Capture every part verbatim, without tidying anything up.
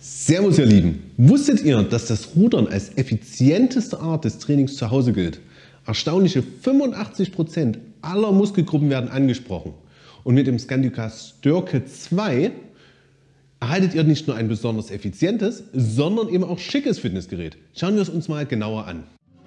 Servus ihr Lieben! Wusstet ihr, dass das Rudern als effizienteste Art des Trainings zu Hause gilt? Erstaunliche fünfundachtzig Prozent aller Muskelgruppen werden angesprochen. Und mit dem Scandica Styrke zwei erhaltet ihr nicht nur ein besonders effizientes, sondern eben auch schickes Fitnessgerät. Schauen wir es uns mal genauer an.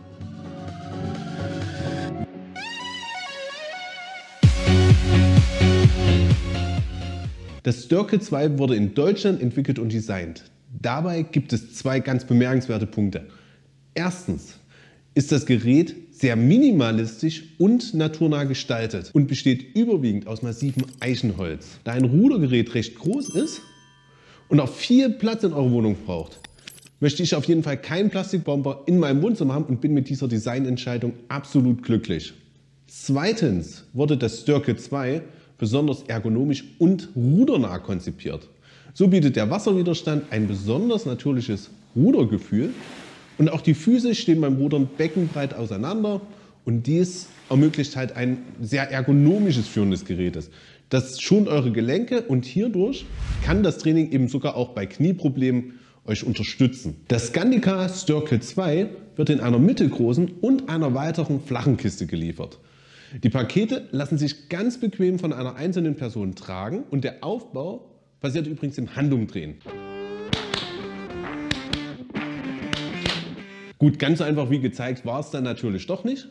Das Styrke zwei wurde in Deutschland entwickelt und designt. Dabei gibt es zwei ganz bemerkenswerte Punkte. Erstens ist das Gerät sehr minimalistisch und naturnah gestaltet und besteht überwiegend aus massivem Eichenholz. Da ein Rudergerät recht groß ist und auch viel Platz in eurer Wohnung braucht, möchte ich auf jeden Fall keinen Plastikbomber in meinem Wohnzimmer haben und bin mit dieser Designentscheidung absolut glücklich. Zweitens wurde das Styrke zwei besonders ergonomisch und rudernah konzipiert. So bietet der Wasserwiderstand ein besonders natürliches Rudergefühl und auch die Füße stehen beim Rudern beckenbreit auseinander und dies ermöglicht halt ein sehr ergonomisches Führen des Gerätes. Das schont eure Gelenke und hierdurch kann das Training eben sogar auch bei Knieproblemen euch unterstützen. Das Scandica Styrke zwei wird in einer mittelgroßen und einer weiteren flachen Kiste geliefert. Die Pakete lassen sich ganz bequem von einer einzelnen Person tragen und der Aufbau passiert übrigens im Handumdrehen. Gut, ganz so einfach wie gezeigt war es dann natürlich doch nicht,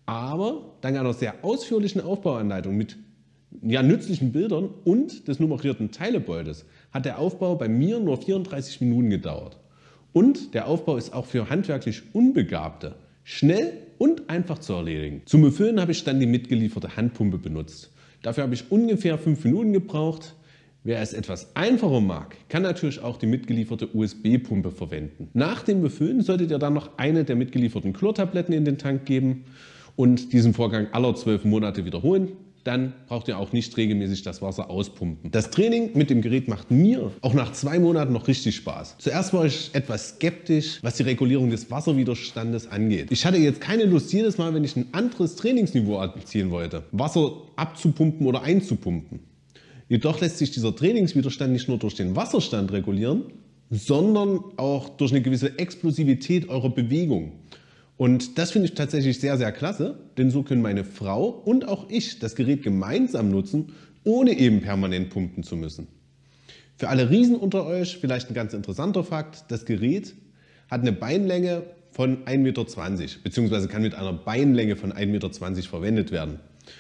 aber dank einer sehr ausführlichen Aufbauanleitung mit ja, nützlichen Bildern und des nummerierten Teilebeutes hat der Aufbau bei mir nur vierunddreißig Minuten gedauert. Und der Aufbau ist auch für handwerklich Unbegabte schnell und einfach zu erledigen. Zum Befüllen habe ich dann die mitgelieferte Handpumpe benutzt. Dafür habe ich ungefähr fünf Minuten gebraucht. Wer es etwas einfacher mag, kann natürlich auch die mitgelieferte U S B-Pumpe verwenden. Nach dem Befüllen solltet ihr dann noch eine der mitgelieferten Chlortabletten in den Tank geben und diesen Vorgang alle zwölf Monate wiederholen. Dann braucht ihr auch nicht regelmäßig das Wasser auspumpen. Das Training mit dem Gerät macht mir auch nach zwei Monaten noch richtig Spaß. Zuerst war ich etwas skeptisch, was die Regulierung des Wasserwiderstandes angeht. Ich hatte jetzt keine Lust, jedes Mal, wenn ich ein anderes Trainingsniveau erzielen wollte, Wasser abzupumpen oder einzupumpen. Jedoch lässt sich dieser Trainingswiderstand nicht nur durch den Wasserstand regulieren, sondern auch durch eine gewisse Explosivität eurer Bewegung. Und das finde ich tatsächlich sehr, sehr klasse, denn so können meine Frau und auch ich das Gerät gemeinsam nutzen, ohne eben permanent pumpen zu müssen. Für alle Riesen unter euch vielleicht ein ganz interessanter Fakt: Das Gerät hat eine Beinlänge von ein Meter zwanzig bzw. kann mit einer Beinlänge von ein Meter zwanzig verwendet werden.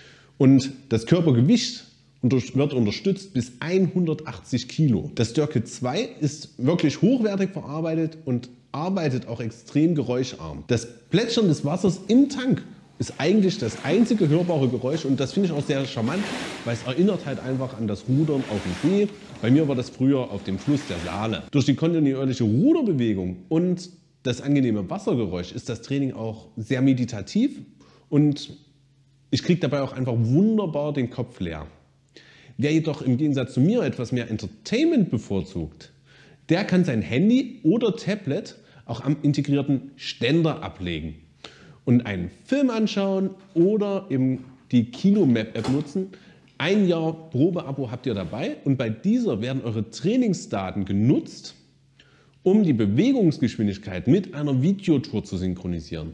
Und das Körpergewicht wird unterstützt bis hundertachtzig Kilo. Das Styrke zwei ist wirklich hochwertig verarbeitet und arbeitet auch extrem geräuscharm. Das Plätschern des Wassers im Tank ist eigentlich das einzige hörbare Geräusch und das finde ich auch sehr charmant, weil es erinnert halt einfach an das Rudern auf dem See. Bei mir war das früher auf dem Fluss der Saale. Durch die kontinuierliche Ruderbewegung und das angenehme Wassergeräusch ist das Training auch sehr meditativ und ich kriege dabei auch einfach wunderbar den Kopf leer. Wer jedoch im Gegensatz zu mir etwas mehr Entertainment bevorzugt, der kann sein Handy oder Tablet auch am integrierten Ständer ablegen und einen Film anschauen oder eben die Kinomap-App nutzen. Ein Jahr Probeabo habt ihr dabei und bei dieser werden eure Trainingsdaten genutzt, um die Bewegungsgeschwindigkeit mit einer Videotour zu synchronisieren.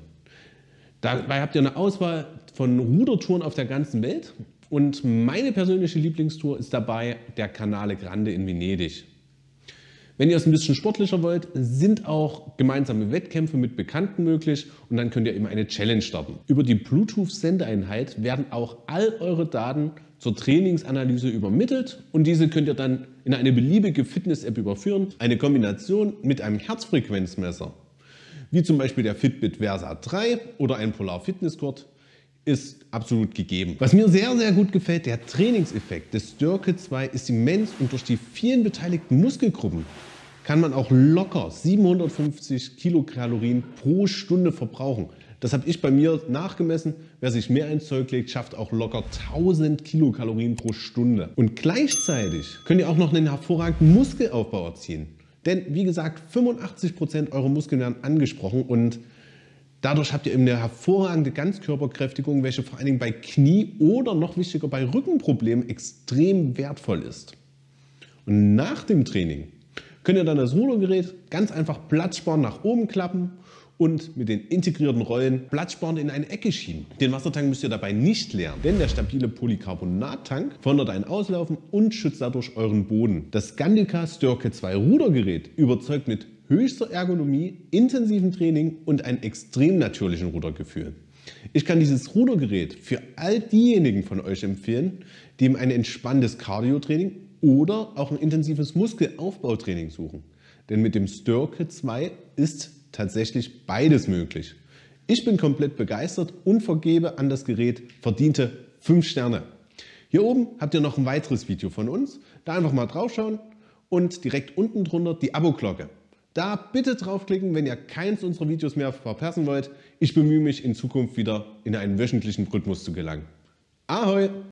Dabei habt ihr eine Auswahl von Rudertouren auf der ganzen Welt und meine persönliche Lieblingstour ist dabei der Canale Grande in Venedig. Wenn ihr es ein bisschen sportlicher wollt, sind auch gemeinsame Wettkämpfe mit Bekannten möglich und dann könnt ihr eben eine Challenge starten. Über die Bluetooth-Sendeeinheit werden auch all eure Daten zur Trainingsanalyse übermittelt und diese könnt ihr dann in eine beliebige Fitness-App überführen. Eine Kombination mit einem Herzfrequenzmesser, wie zum Beispiel der Fitbit Versa drei oder ein Polar Fitness Gurt, ist absolut gegeben. Was mir sehr, sehr gut gefällt, der Trainingseffekt des Styrke zwei ist immens und durch die vielen beteiligten Muskelgruppen kann man auch locker siebenhundertfünfzig Kilokalorien pro Stunde verbrauchen. Das habe ich bei mir nachgemessen. Wer sich mehr ins Zeug legt, schafft auch locker tausend Kilokalorien pro Stunde. Und gleichzeitig könnt ihr auch noch einen hervorragenden Muskelaufbau erzielen. Denn wie gesagt, fünfundachtzig Prozent eurer Muskeln werden angesprochen und dadurch habt ihr eben eine hervorragende Ganzkörperkräftigung, welche vor allen Dingen bei Knie- oder noch wichtiger bei Rückenproblemen extrem wertvoll ist. Und nach dem Training könnt ihr dann das Rudergerät ganz einfach platzsparend nach oben klappen und mit den integrierten Rollen platzsparend in eine Ecke schieben. Den Wassertank müsst ihr dabei nicht leeren, denn der stabile Polycarbonat-Tank verhindert ein Auslaufen und schützt dadurch euren Boden. Das Scandica Styrke zwei Rudergerät überzeugt mit höchster Ergonomie, intensivem Training und einem extrem natürlichen Rudergefühl. Ich kann dieses Rudergerät für all diejenigen von euch empfehlen, die eben ein entspanntes Cardio-Training oder auch ein intensives Muskelaufbautraining suchen. Denn mit dem Styrke zwei ist tatsächlich beides möglich. Ich bin komplett begeistert und vergebe an das Gerät verdiente fünf Sterne. Hier oben habt ihr noch ein weiteres Video von uns. Da einfach mal draufschauen und direkt unten drunter die Abo-Glocke. Da bitte draufklicken, wenn ihr keins unserer Videos mehr verpassen wollt. Ich bemühe mich in Zukunft wieder in einen wöchentlichen Rhythmus zu gelangen. Ahoi!